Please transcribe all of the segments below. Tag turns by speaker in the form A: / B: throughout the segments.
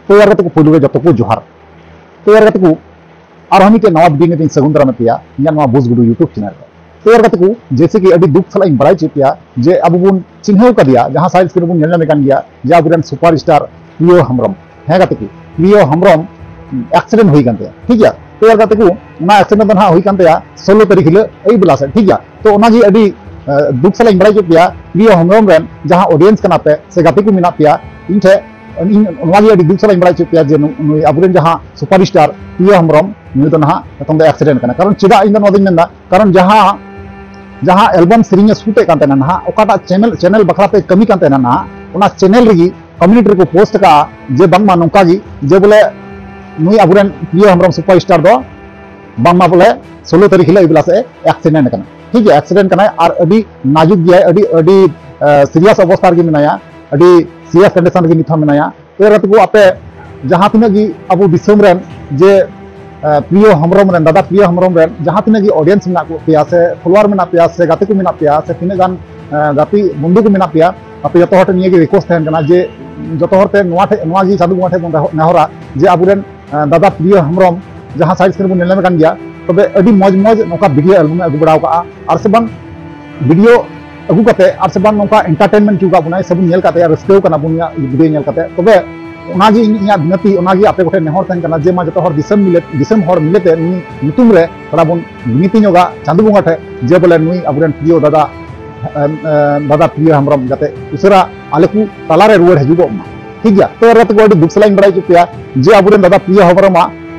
A: तो यार को पुलु जो को जोहार तो यार को और हम के नवा वीडियो में सगुन दाराम पे इन बुज गुडू यूट्यूब चैनल तो यार को जैसे कि अभी दुख सला बड़ा चेपिया जे अब बन चिन्ह कदिया जहाँ साइड स्क्रीन बन गया जे अब सुपर स्टार प्रियो हेम्ब्रम हाँ गति प्रियो हेम्ब्रम एक्सीडेंट हुई ठीक है तो यार को एक्सीडेंट हाँ हुई 16 तारीख हिल आई बेला से ठीक है तो दुख सला बड़ा चेपिया प्रियो हेम्ब्रम जहाँ ऑडियंस पे से गति को मेना पे इन ठे दुख सला बड़ा चेपिया जे अब जहाँ सुपर स्टार प्रियो हेम्ब्रम नुई ना नितों एक्सीडेंट कारण चेदा इन कारण जहाँ एल्बम सेरिंग शूटे ना ओकाटा चैनल बखराते कमी ना चैनल रही कम्युनिटी को पोस्ट का जे बांगमा नौका जे बोले नुई अब प्रियो हेम्ब्रम सुपर स्टार दो बांगमा बोले 16 तारीख हिल बेला से एक्सीडेंट ठीक है एक्सीडेंट और अभी नाजुक गया सीरियस अवस्था मेनाया सीरियस कंडीशन नित मेनाया तो आपे जहाँ तीन अब दिसम जे प्रियो हेम्ब्रम दादा प्रियो हेम्ब्रम जहाँ तीन ऑडियंस में पे से फॉलोअर में पे से गाते को में पे से तीन गान गाती बंधु को में पे आपे जो हर निये रिक्वेस्ट जे जो हरते चाँदू बंगा ठे बन नेहरा जे अब दादा प्रियो हेम्ब्रम जहाँ साइड स्क्रीन बन नेलम गया तबे अभी मौज मौज नौका वीडियो एल्बम अगू बड़ा और से बांग वीडियो अगू करते और से बांग नौका एंटरटेनमेंट चुका बना सब नेल करते रस्ते बन वीडियो नेल करते तबे उनागी इना विनती उनागी आपे गोटे नेहर तहन कना जे मा जतो हर दिसम हर मिलेते नितुम रे थोड़ा बन विनती नोगा चांदू बंगा ठे जे बोले नुई अब प्रियो दादा प्रियो हेम्ब्रम जाते उसरा आले को तालारे रुआड़ हजुगो ठीक गया तो यार को दुख सला बड़ा चुपिया जे अब दादा प्रियो हेम्ब्रम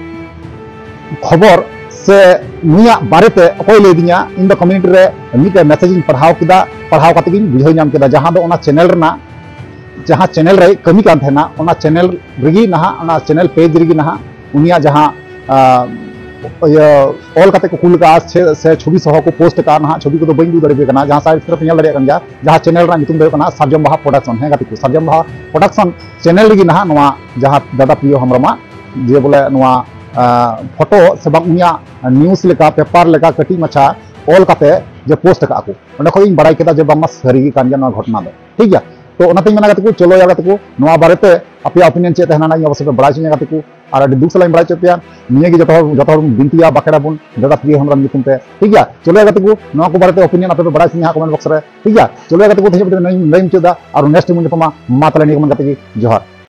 A: खबर से नुया बारेते अकोय लेदिया इन द कम्युनिटी रे मिटे मैसेज पढ़ाव किदा पढ़ाव काते गिन बुझाव नाम किदा जहां दो चैनल रना जहाँ चैनल रे कमी कान थे ना चैनल रगी ना चैनल पेज रगी ना उनिया जहाँ ऑल काते को कुल का से छवि सह को पोस्ट का ना छवि को बी दे जहाँ साइड तरफ नल दे जहाँ चैनल सार्जम बाहा प्रोडक्शन हाँ गाती सार्जम बाहा प्रोडक्शन चैनल रगी ना जहाँ दादा प्रियो हेम्ब्रम जे बोले फोटो से उनिया न्यूज लेका पेपर लेका कटी मछा ऑल काते जे पोस्ट का को बड़ा केदा जे बामा सारी घटना दो ठीक है तो मेना चलो यार को बारे अपे ओपिनियन चेत है अवश्य बड़ा चें को और दुख सला बड़ा चेपिया निये जो बिनतिया बाकेड़ा बन दादा प्रियो हेम्ब्रम पे ठीक है चलो यार को बारे ओपिनियन अपे बड़ा चें कमेंट बॉक्स रे ठीक है चलो यार को लैम चेदा और नेक्स्ट मुझे मा तले जोहार।